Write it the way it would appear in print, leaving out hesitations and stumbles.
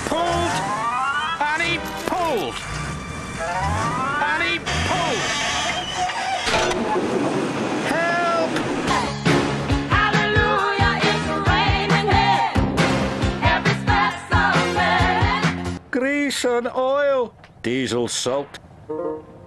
pulled, and he pulled, and he pulled. Help! Hallelujah, it's raining here. Every step's a man. Grease and oil, diesel salt.